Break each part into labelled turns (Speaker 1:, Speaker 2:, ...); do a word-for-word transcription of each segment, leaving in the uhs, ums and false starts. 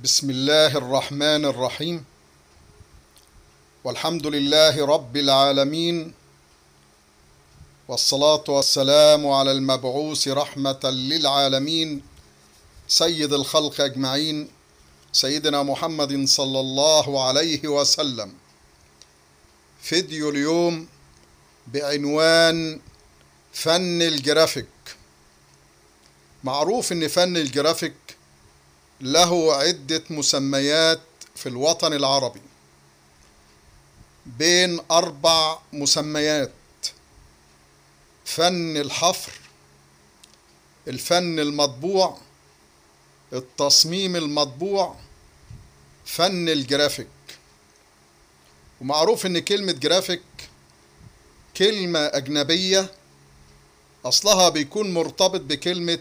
Speaker 1: بسم الله الرحمن الرحيم. والحمد لله رب العالمين، والصلاة والسلام على المبعوث رحمة للعالمين سيد الخلق أجمعين، سيدنا محمد صلى الله عليه وسلم. فيديو اليوم بعنوان فن الجرافيك. معروف ان فن الجرافيك له عدة مسميات في الوطن العربي، بين أربع مسميات: فن الحفر، الفن المطبوع، التصميم المطبوع، فن الجرافيك. ومعروف ان كلمة جرافيك كلمة أجنبية أصلها بيكون مرتبط بكلمة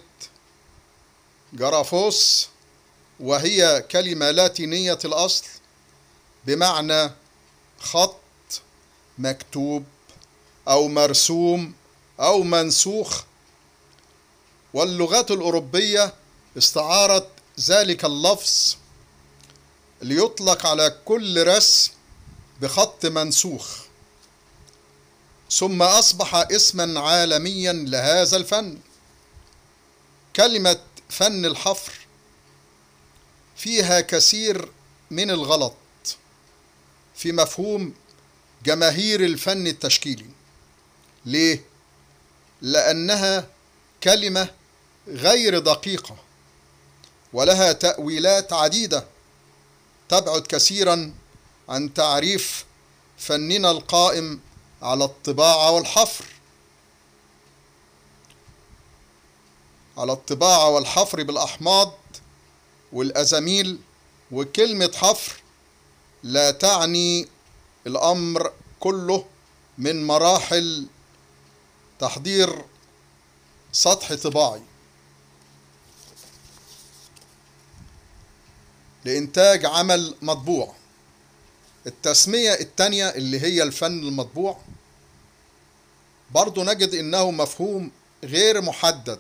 Speaker 1: جرافوس، وهي كلمة لاتينية الأصل بمعنى خط مكتوب أو مرسوم أو منسوخ. واللغات الأوروبية استعارت ذلك اللفظ ليطلق على كل رسم بخط منسوخ، ثم أصبح اسما عالميا لهذا الفن. كلمة فن الحفر فيها كثير من الغلط في مفهوم جماهير الفن التشكيلي. ليه؟ لأنها كلمة غير دقيقة ولها تأويلات عديدة تبعد كثيرا عن تعريف فننا القائم على الطباعة والحفر على الطباعة والحفر بالأحماض والأزاميل. وكلمة حفر لا تعني الأمر كله من مراحل تحضير سطح طباعي لإنتاج عمل مطبوع. التسمية التانية اللي هي الفن المطبوع برضو نجد إنه مفهوم غير محدد،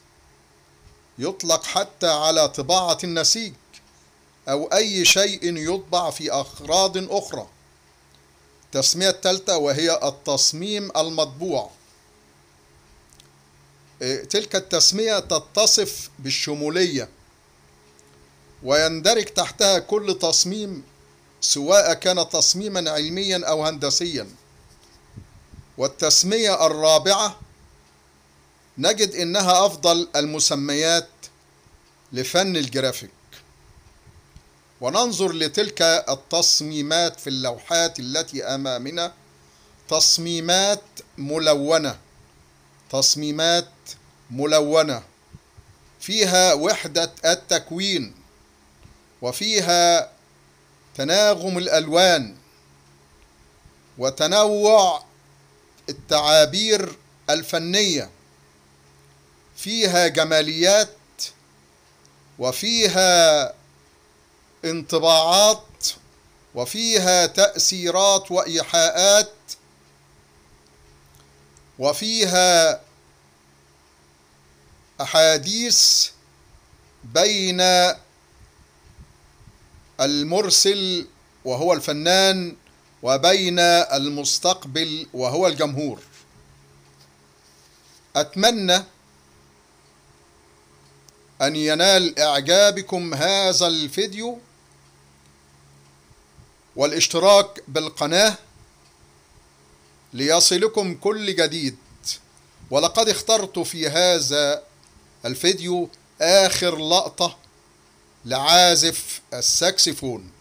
Speaker 1: يطلق حتى على طباعة النسيج أو أي شيء يطبع في أغراض أخرى. التسمية الثالثة وهي التصميم المطبوع. تلك التسمية تتصف بالشمولية ويندرج تحتها كل تصميم، سواء كان تصميما علميا أو هندسيا. والتسمية الرابعة نجد إنها أفضل المسميات لفن الجرافيك. وننظر لتلك التصميمات في اللوحات التي أمامنا: تصميمات ملونة، تصميمات ملونة فيها وحدة التكوين، وفيها تناغم الألوان وتنوع التعابير الفنية، فيها جماليات وفيها انطباعات وفيها تأثيرات وإيحاءات وفيها أحاديث بين المرسل وهو الفنان وبين المستقبل وهو الجمهور. أتمنى أن ينال إعجابكم هذا الفيديو والاشتراك بالقناة ليصلكم كل جديد. ولقد اخترت في هذا الفيديو آخر لقطة لعازف الساكسفون.